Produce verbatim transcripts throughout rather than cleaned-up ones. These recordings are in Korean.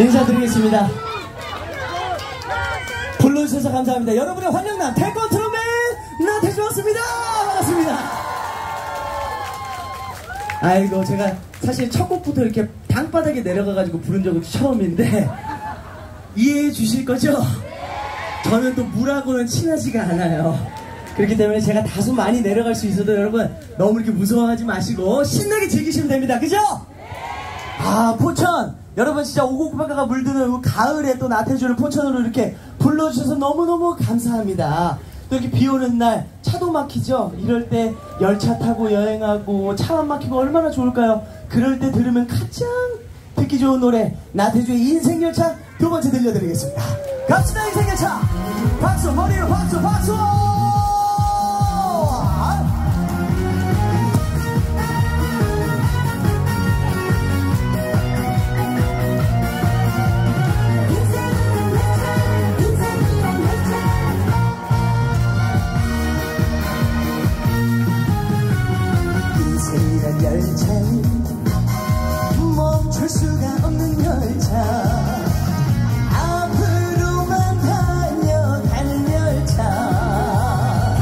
인사드리겠습니다. 불러주셔서 감사합니다. 여러분의 환영단 태권 트롯맨 나태주 왔습니다. 반갑습니다. 아이고, 제가 사실 첫 곡부터 이렇게 방바닥에 내려가가지고 부른 적은 처음인데 이해해 주실 거죠? 저는 또 물하고는 친하지가 않아요. 그렇기 때문에 제가 다소 많이 내려갈 수 있어도 여러분 너무 이렇게 무서워하지 마시고 신나게 즐기시면 됩니다. 그죠? 아, 포천! 여러분 진짜 오곡바다가 물드는 가을에 또 나태주를 포천으로 이렇게 불러주셔서 너무너무 감사합니다. 또 이렇게 비 오는 날 차도 막히죠? 이럴 때 열차 타고 여행하고 차 안 막히고 얼마나 좋을까요? 그럴 때 들으면 가장 듣기 좋은 노래 나태주의 인생열차 두 번째 들려드리겠습니다. 갑시다, 인생열차! 박수, 머리로 박수, 박수! 인생이란 열차는 멈출 수가 없는 열차, 앞으로만 달려가는 열차.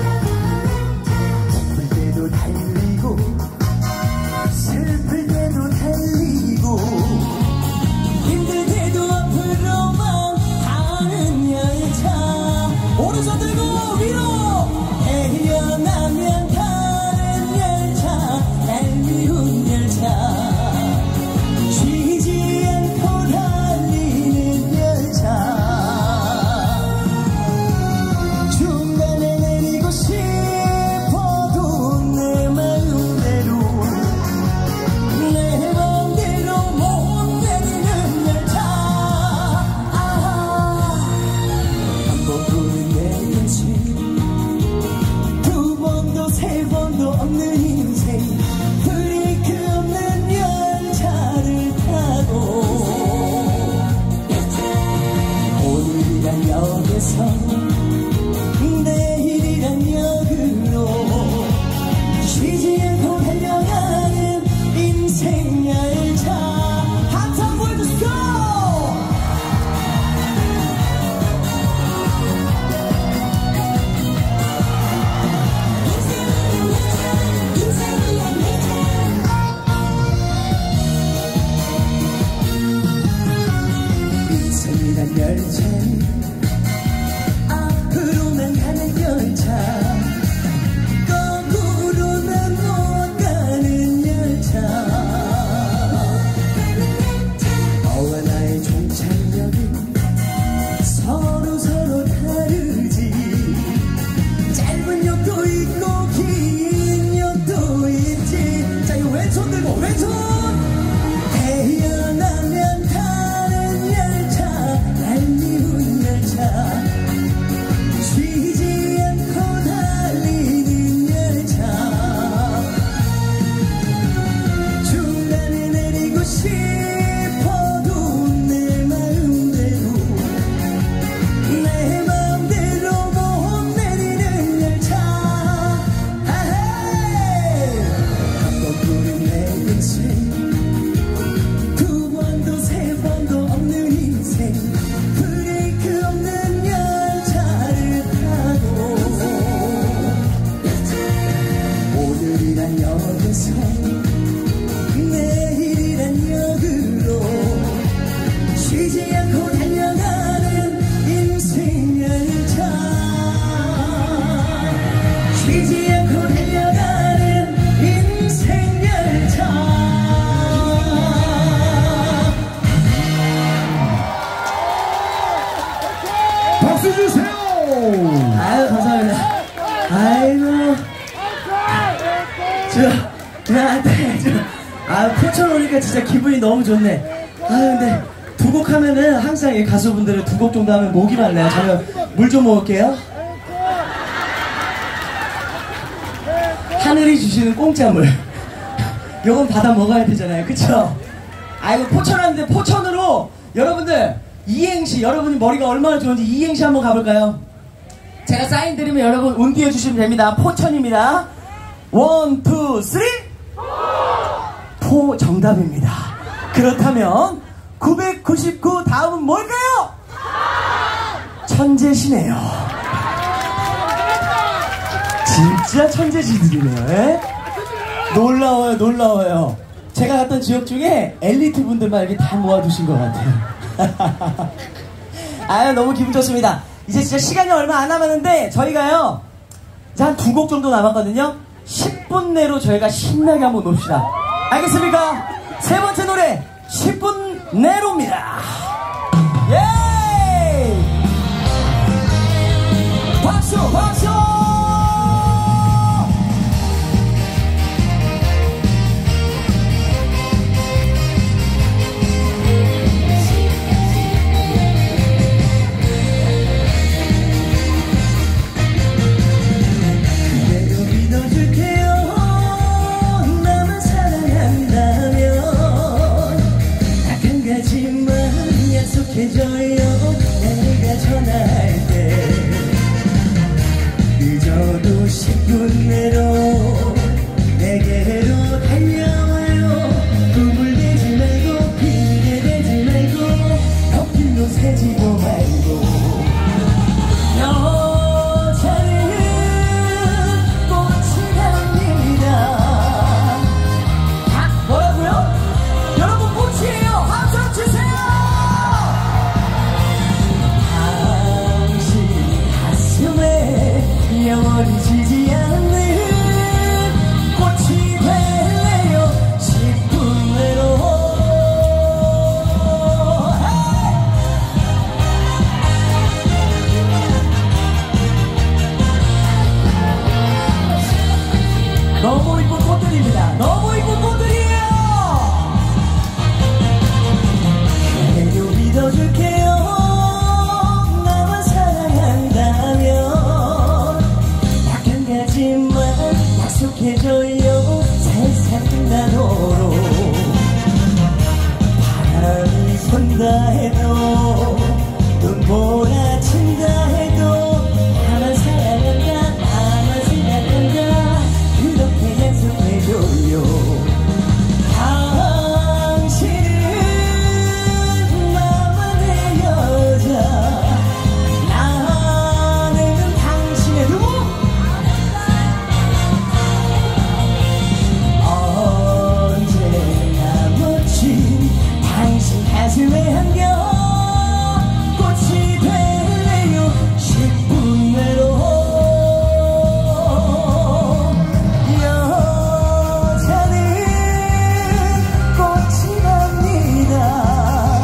기쁠 때도 달리고 슬플 때도 달리고 힘들 때도 앞으로만 가는 열차. 오른손 들고 위로 태어나면 가는 열차, 얄미운 열차. 쉬지 않고 달리는 열차. 중간에 내리고 싶어도 내 마음대로 내 맘대로 못 내리는 열차. 한 번 부른 내 인생, 두 번도 세 번도 없는 인생, 브레이크 없는 열차를 타고 오늘이란 역에서 내일이란 역으로 쉬지 않고 달려가는 인생 열차. 한참 보여주시고 인생이란 열차는 앞으로만 가는 열차, 거꾸로는 못 가는 열차. 너와 나의 종착역은 서로 서로 다르지. 짧은 역도 있고 긴 역도 있지. 자, 이거 왼손 들고 왼손. 태어나면 가는 열차, 얄미운 열차. 쉬지 않고 달리는 열차. 중간에 내리고 싶어도 내 마음대로 내 마음대로 못 내리는 열차. 한 번 부른 내 인생, 두 번도 세 번도 없는 인생, 브레이크 없는 열차를 타고 오늘이란 역에서 내일이란 역으로 쉬지 않고 달려가는 인생 열차. 쉬지 않고 달려가는 인생 열차. 박수 주세요. 아유, 감사합니다. 아이고, 저, 나한테, 저, 아, 포천 오니까 진짜 기분이 너무 좋네. 아, 근데 두 곡 하면은 항상 이 가수분들은 두 곡 정도 하면 목이 말라요. 저는 물 좀 먹을게요. 하늘이 주시는 공짜물. 요건 받아 먹어야 되잖아요. 그쵸? 아이고, 포천 하는데 포천으로 여러분들 이행시, 여러분이 머리가 얼마나 좋은지 이행시 한번 가볼까요? 제가 사인 드리면 여러분 운띄워 주시면 됩니다. 포천입니다. 원, 투, 쓰리! 포 정답입니다. 그렇다면 구백구십구 다음은 뭘까요? 천재시네요. 진짜 천재지들이네요. 에? 놀라워요, 놀라워요. 제가 갔던 지역 중에 엘리트 분들만 이렇게 다 모아두신 것 같아요. 아유, 너무 기분 좋습니다. 이제 진짜 시간이 얼마 안 남았는데 저희가요 이제 한 두 곡 정도 남았거든요. 십 분 내로 저희가 신나게 한번 놉시다. 알겠습니까? 세 번째 노래 십 분 내로입니다. 예! 박수 박수! 해줘요 내가 전화할 때 늦어도 십 분 내로 내게로 달려와요. 꿈을 대지 말고 핑계 대지 말고 덮일로 새지도 말고 여자는 꽃이 납니다. 아, 뭐라고요? 여러분 꽃이에요. 함성 주세요. 영원히 지지 않는 꽃이 될래요. 십 분 내로 너무 이쁜 꽃들입니다. 너무 이쁜 꽃들이에요. 그래도 믿어줄게요. 나만 사랑한다면 약속해줘요. 세상 나로로 바람이 손다 해도 눈보라 친다 해도 나만 사랑한다 나만 생각한다 그렇게 약속해줘요. 당신은 나만의 여자 나는 당신의 누구? 당신 가슴에 안겨 꽃이 될래요. 십 분 내로 여자는 꽃이 납니다.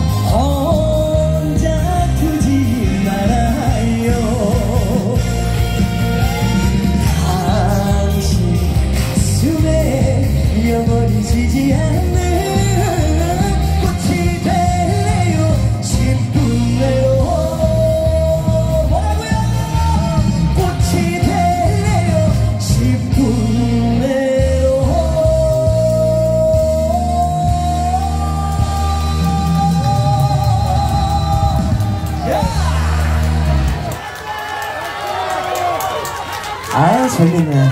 혼자 두지 말아요. 당신 가슴에 영원히 지지 않는 아유 재밌네.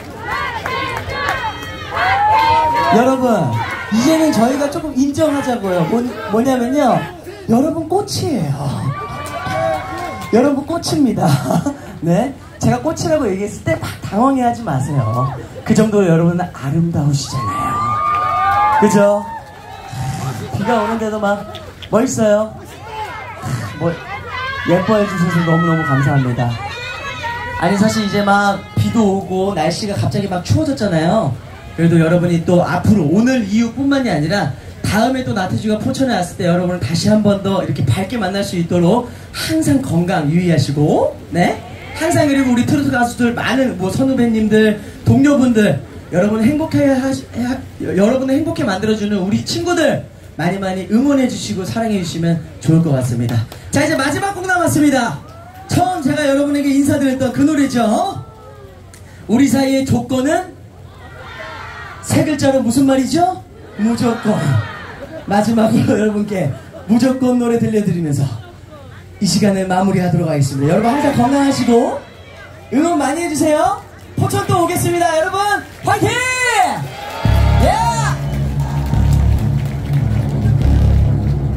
여러분 이제는 저희가 조금 인정하자고요. 뭐, 뭐냐면요 여러분 꽃이에요. 여러분 꽃입니다. 네, 제가 꽃이라고 얘기했을 때 막 당황해하지 마세요. 그 정도로 여러분은 아름다우시잖아요. 그죠? 비가 오는데도 막 멋있어요. 뭐 예뻐해 주셔서 너무너무 감사합니다. 아니 사실 이제 막 비도 오고 날씨가 갑자기 막 추워졌잖아요. 그래도 여러분이 또 앞으로 오늘 이후뿐만이 아니라 다음에 또 나태주가 포천에 왔을 때 여러분을 다시 한 번 더 이렇게 밝게 만날 수 있도록 항상 건강 유의하시고, 네, 항상 그리고 우리 트로트 가수들 많은 뭐 선후배님들 동료분들 여러분 행복해 하시, 하, 여러분을 행복해 만들어주는 우리 친구들 많이 많이 응원해 주시고 사랑해 주시면 좋을 것 같습니다. 자 이제 마지막 곡 남았습니다. 처음 제가 여러분에게 인사드렸던 그 노래죠. 우리 사이의 조건은 세 글자로 무슨 말이죠? 무조건. 마지막으로 여러분께 무조건 노래 들려드리면서 이 시간을 마무리하도록 하겠습니다. 여러분 항상 건강하시고 응원 많이 해주세요. 포천 또 오겠습니다. 여러분 화이팅! 예!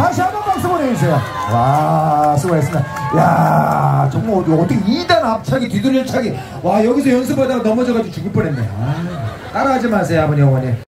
다시 한번 박수 보내주세요. 와, 수고했습니다. 야, 정말 어떻게 이 단 앞차기, 뒤돌려 차기. 와, 여기서 연습하다가 넘어져가지고 죽을 뻔했네. 아, 따라하지 마세요, 아버님, 어머니.